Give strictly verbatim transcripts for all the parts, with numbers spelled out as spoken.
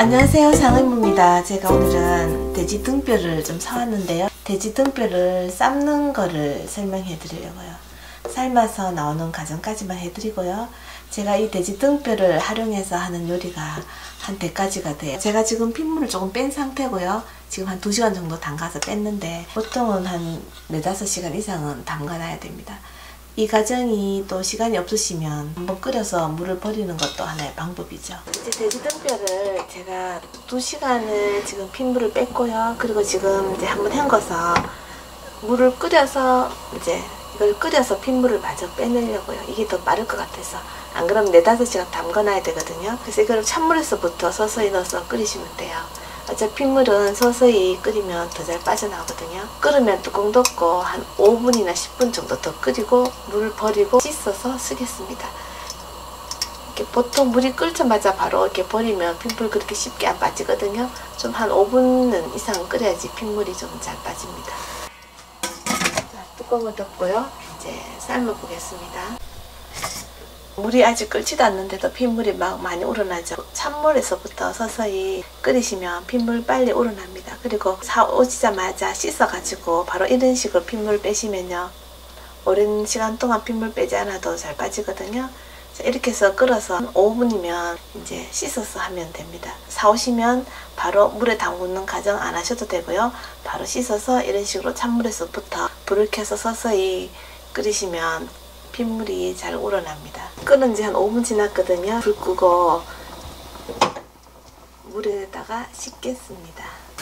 안녕하세요, 상의모입니다. 제가 오늘은 돼지 등뼈를 좀 사왔는데요. 돼지 등뼈를 삶는 거를 설명해 드리려고요. 삶아서 나오는 과정까지만 해드리고요. 제가 이 돼지 등뼈를 활용해서 하는 요리가 한 백 가지가 돼요. 제가 지금 핏물을 조금 뺀 상태고요. 지금 한 두 시간 정도 담가서 뺐는데 보통은 한 네다섯 시간 이상은 담가놔야 됩니다. 이 과정이 또 시간이 없으시면 한번 끓여서 물을 버리는 것도 하나의 방법이죠. 이제 돼지 등뼈를 제가 두 시간을 지금 핏물을 뺐고요. 그리고 지금 이제 한번 헹궈서 물을 끓여서 이제 이걸 끓여서 핏물을 마저 빼내려고요. 이게 더 빠를 것 같아서. 안 그러면 네다섯 시간 담가놔야 되거든요. 그래서 이걸 찬물에서부터 서서히 넣어서 끓이시면 돼요. 어차피 핏물은 서서히 끓이면 더 잘 빠져나오거든요. 끓으면 뚜껑 덮고 한 오 분이나 십 분 정도 더 끓이고 물을 버리고 씻어서 쓰겠습니다. 이렇게 보통 물이 끓자마자 바로 이렇게 버리면 핏물 그렇게 쉽게 안 빠지거든요. 좀 한 오 분 이상 끓여야지 핏물이 좀 잘 빠집니다. 자, 뚜껑을 덮고요. 이제 삶아 보겠습니다. 물이 아직 끓지도 않는데도 핏물이 막 많이 우러나죠. 찬물에서부터 서서히 끓이시면 핏물 빨리 우러납니다. 그리고 사오시자마자 씻어가지고 바로 이런 식으로 핏물 빼시면요, 오랜 시간 동안 핏물 빼지 않아도 잘 빠지거든요. 이렇게 해서 끓어서 오 분이면 이제 씻어서 하면 됩니다. 사오시면 바로 물에 담그는 과정 안 하셔도 되고요. 바로 씻어서 이런 식으로 찬물에서부터 불을 켜서 서서히 끓이시면 핏물이 잘 우러납니다. 끓은 지 한 오 분 지났거든요. 불 끄고 물에다가 씻겠습니다.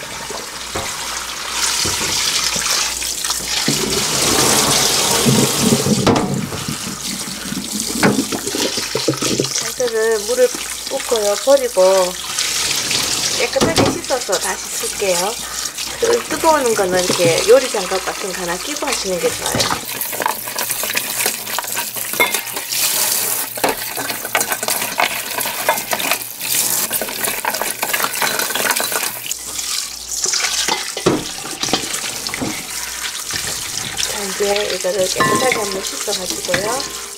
이거를 물을 붓고요. 버리고 깨끗하게 씻어서 다시 쓸게요. 그 뜨거운 거는 이렇게 요리 장갑 같은 거 하나 끼고 하시는 게 좋아요. 이제 이거를 깨끗하게 한번 씻어가지고요.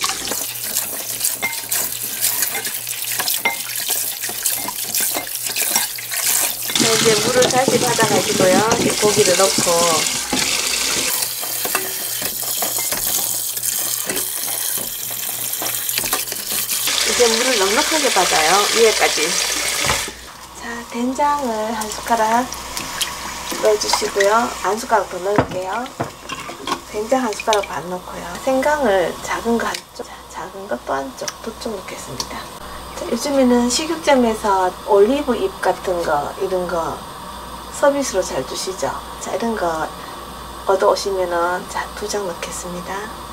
자, 이제 물을 다시 받아가지고요. 고기를 넣고 이제 물을 넉넉하게 받아요. 위에까지. 자, 된장을 한 숟가락 넣어주시고요. 한 숟가락 더 넣을게요. 된장 한 숟가락 반 넣고요. 생강을 작은 거 한쪽, 작은 거 또 한쪽, 두 쪽 넣겠습니다. 자, 요즘에는 식육점에서 올리브 잎 같은 거, 이런 거 서비스로 잘 주시죠. 자, 이런 거 얻어 오시면은 자, 두 장 넣겠습니다.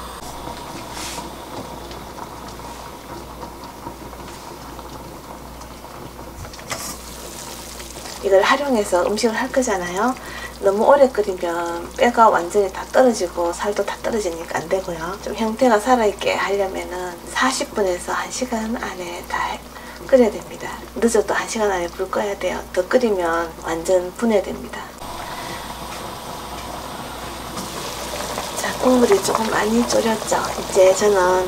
이걸 활용해서 음식을 할 거잖아요. 너무 오래 끓이면 뼈가 완전히 다 떨어지고 살도 다 떨어지니까 안 되고요. 좀 형태가 살아있게 하려면은 사십 분에서 한 시간 안에 다 끓여야 됩니다. 늦어도 한 시간 안에 불 꺼야 돼요. 더 끓이면 완전 분해됩니다. 자, 국물이 조금 많이 졸였죠. 이제 저는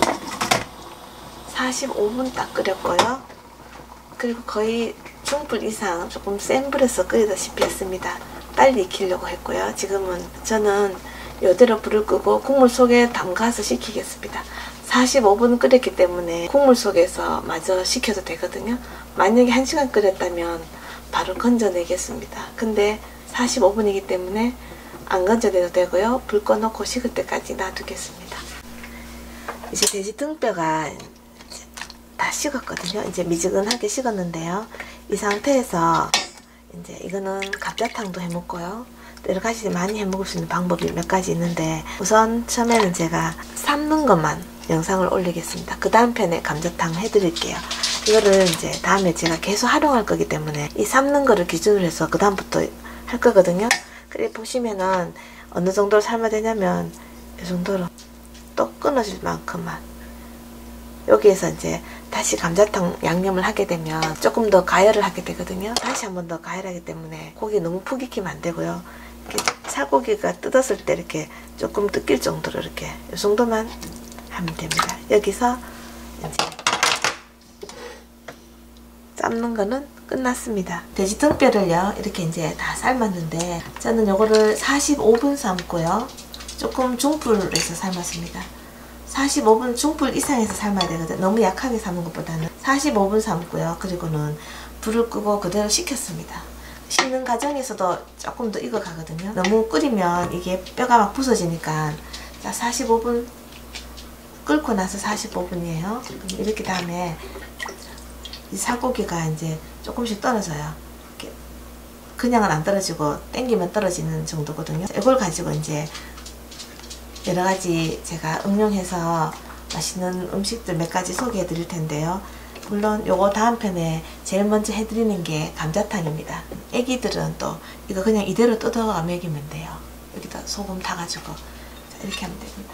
사십오 분 딱 끓였고요. 그리고 거의 중불 이상 조금 센 불에서 끓이다시피 했습니다. 빨리 익히려고 했고요. 지금은 저는 이대로 불을 끄고 국물 속에 담가서 식히겠습니다. 사십오 분 끓였기 때문에 국물 속에서 마저 식혀도 되거든요. 만약에 한 시간 끓였다면 바로 건져내겠습니다. 근데 사십오 분이기 때문에 안 건져내도 되고요. 불 꺼놓고 식을 때까지 놔두겠습니다. 이제 돼지 등뼈가 다 식었거든요. 이제 미지근하게 식었는데요. 이 상태에서 이제 이거는 감자탕도 해먹고요. 여러 가지 많이 해먹을 수 있는 방법이 몇 가지 있는데, 우선 처음에는 제가 삶는 것만 영상을 올리겠습니다. 그 다음 편에 감자탕 해드릴게요. 이거를 이제 다음에 제가 계속 활용할 거기 때문에 이 삶는 거를 기준으로 해서 그 다음부터 할 거거든요. 그래 보시면은 어느 정도로 삶아야 되냐면 이 정도로 또 끊어질 만큼만. 여기에서 이제 다시 감자탕 양념을 하게 되면 조금 더 가열을 하게 되거든요. 다시 한 번 더 가열하기 때문에 고기 너무 푹 익히면 안 되고요. 이렇게 살고기가 뜯었을 때 이렇게 조금 뜯길 정도로 이렇게 이 정도만 하면 됩니다. 여기서 이제 삶는 거는 끝났습니다. 돼지 등뼈를요 이렇게 이제 다 삶았는데 저는 요거를 사십오 분 삶고요. 조금 중불에서 삶았습니다. 사십오 분 중불 이상에서 삶아야 되거든. 너무 약하게 삶은 것보다는. 사십오 분 삶고요. 그리고는 불을 끄고 그대로 식혔습니다. 식는 과정에서도 조금 더 익어 가거든요. 너무 끓이면 이게 뼈가 막 부서지니까. 자, 사십오 분 끓고 나서 사십오 분이에요. 이렇게 다음에 이 살코기가 이제 조금씩 떨어져요. 이렇게 그냥은 안 떨어지고 땡기면 떨어지는 정도거든요. 이걸 가지고 이제 여러 가지 제가 응용해서 맛있는 음식들 몇 가지 소개해 드릴 텐데요. 물론 요거 다음 편에 제일 먼저 해드리는 게 감자탕입니다. 애기들은 또 이거 그냥 이대로 뜯어가 먹이면 돼요. 여기다 소금 타가지고 자, 이렇게 하면 됩니다.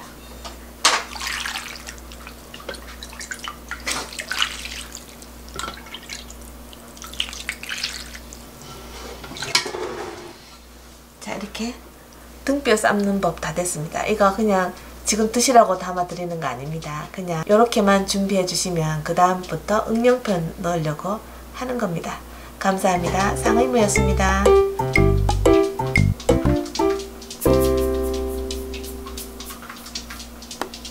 자, 이렇게 등뼈 삶는 법 다 됐습니다. 이거 그냥 지금 드시라고 담아 드리는 거 아닙니다. 그냥 이렇게만 준비해 주시면 그 다음부터 응용편 넣으려고 하는 겁니다. 감사합니다. 상의무였습니다.